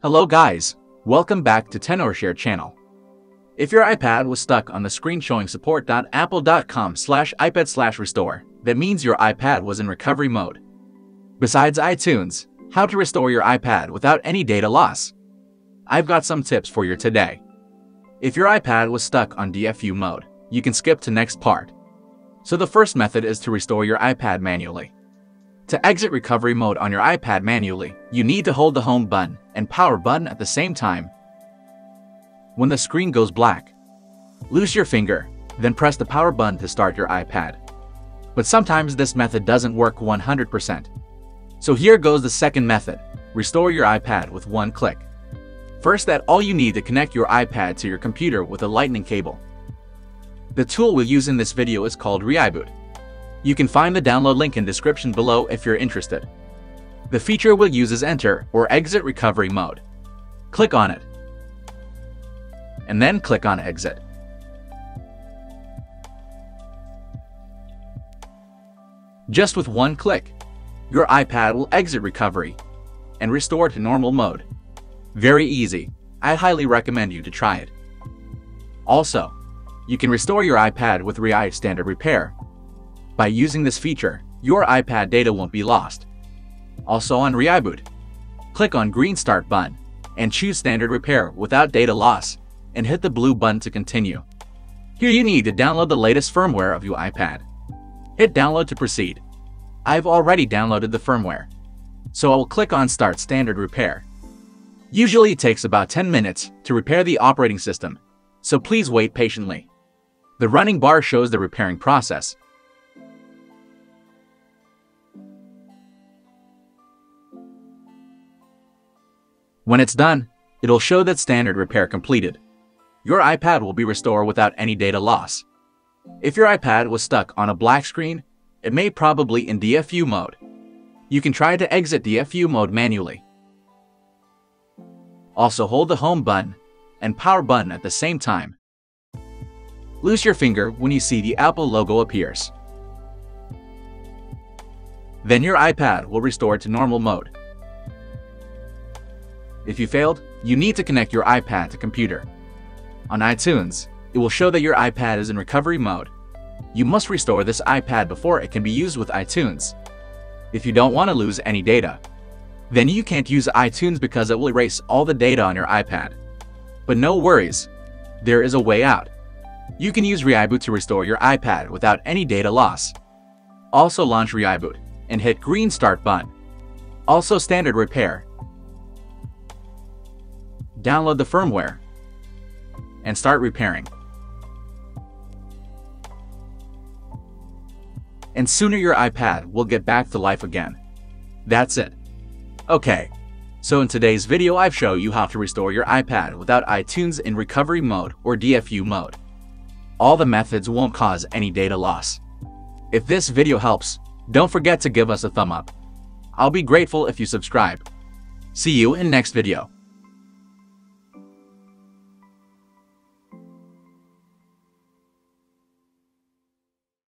Hello guys, welcome back to TenorShare channel. If your iPad was stuck on the screen showing support.apple.com/iPad/restore, that means your iPad was in recovery mode. Besides iTunes, how to restore your iPad without any data loss? I've got some tips for you today. If your iPad was stuck on DFU mode, you can skip to next part. So the first method is to restore your iPad manually. To exit recovery mode on your iPad manually, you need to hold the home button and power button at the same time. When the screen goes black, loose your finger, then press the power button to start your iPad. But sometimes this method doesn't work 100%. So here goes the second method. Restore your iPad with one click. First, all you need to connect your iPad to your computer with a lightning cable. The tool we'll use in this video is called ReiBoot. You can find the download link in description below if you're interested. The feature we'll use is Enter or Exit Recovery Mode. Click on it, and then click on Exit. Just with one click, your iPad will exit recovery and restore to normal mode. Very easy. I highly recommend you to try it. Also, you can restore your iPad with ReiBoot Standard Repair. By using this feature, your iPad data won't be lost. Also on ReiBoot, click on green Start button and choose Standard Repair without data loss and hit the blue button to continue. Here you need to download the latest firmware of your iPad. Hit Download to proceed. I've already downloaded the firmware, so I will click on Start Standard Repair. Usually it takes about 10 minutes to repair the operating system, so please wait patiently. The running bar shows the repairing process. When it's done, it'll show that standard repair completed. Your iPad will be restored without any data loss. If your iPad was stuck on a black screen, it may probably in DFU mode. You can try to exit DFU mode manually. Also hold the home button and power button at the same time. Loose your finger when you see the Apple logo appears. Then your iPad will restore to normal mode. If you failed, you need to connect your iPad to computer. On iTunes, it will show that your iPad is in recovery mode. You must restore this iPad before it can be used with iTunes. If you don't want to lose any data, then you can't use iTunes because it will erase all the data on your iPad. But no worries, there is a way out. You can use ReiBoot to restore your iPad without any data loss. Also launch ReiBoot and hit green Start button. Also Standard Repair. Download the firmware and start repairing. And sooner your iPad will get back to life again. That's it. Okay, so in today's video I've shown you how to restore your iPad without iTunes in recovery mode or DFU mode. All the methods won't cause any data loss. If this video helps, don't forget to give us a thumb up. I'll be grateful if you subscribe. See you in next video.